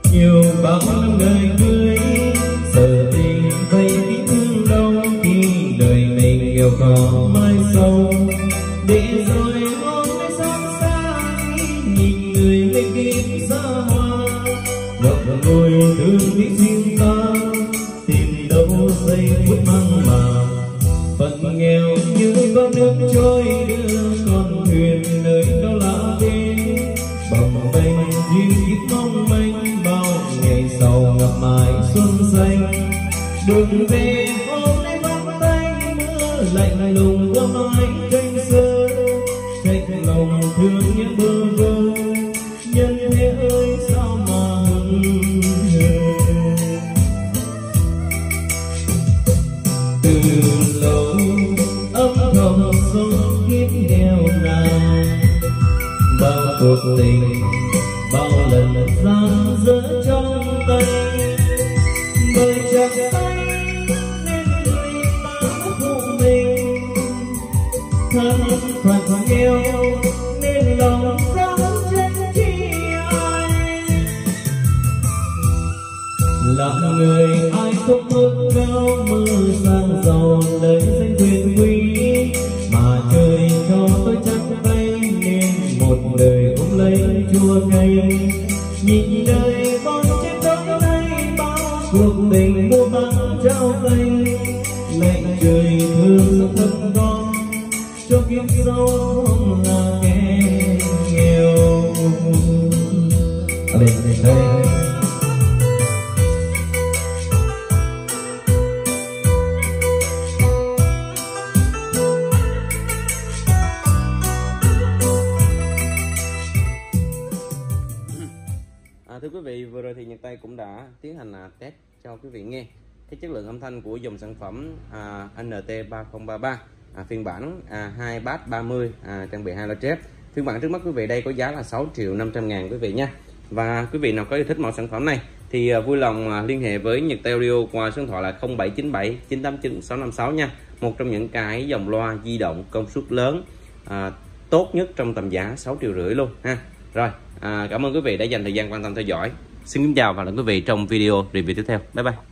nhiều bao năm ngày cưới, giờ tình vây biết thương đâu khi đời mình nghèo khó mai sau. Để rồi hôm nay xót xa nhìn người lấy kim xa hoa, ngập ngùi thương biết riêng ta tìm đâu giây phút mang mà. Phận nghèo như con nước trôi đưa con thuyền nơi đâu lạ bên, bồng bềnh duyên kiếp mong manh bao ngày sau ngập mãi xuân xanh. Đường về hôm nay vắng tanh mưa lạnh lùng qua mái tranh sơ, trách lòng thương những bơ vơ nhân thế ơi sao mà hững hờ. Từ lâu âm thầm sống kiếp nghèo nàn, bao cuộc tình bao lần gian dở trong tay, bởi chẳng tay nên người ta phụ mình. Thân phận nghèo nên lòng không trách chi ai, là người ai không ước cao mơ sang giàu lời danh quyền quý, mà trời cho tôi trắng tay nên một đời cũng lấy chua cay. Nhìn đời con trên đôi tay bao cuộc tình mua bán trao tay, lạnh trời thương thân con cho kiếp sau không là kẻ nghèo. Ở đây thưa quý vị, vừa rồi thì Nhật Tây cũng đã tiến hành test cho quý vị nghe cái chất lượng âm thanh của dòng sản phẩm NT3033 phiên bản 2 bass 30 trang bị 2 loa trép. Phiên bản trước mắt quý vị đây có giá là 6.500.000 quý vị nha. Và quý vị nào có yêu thích mẫu sản phẩm này thì vui lòng liên hệ với Nhật Tây Audio qua số điện thoại là 0797 989 656 nha. Một trong những cái dòng loa di động công suất lớn tốt nhất trong tầm giá 6,5 triệu luôn ha. Rồi, cảm ơn quý vị đã dành thời gian quan tâm theo dõi. Xin kính chào và hẹn gặp lại quý vị trong video review tiếp theo. Bye bye.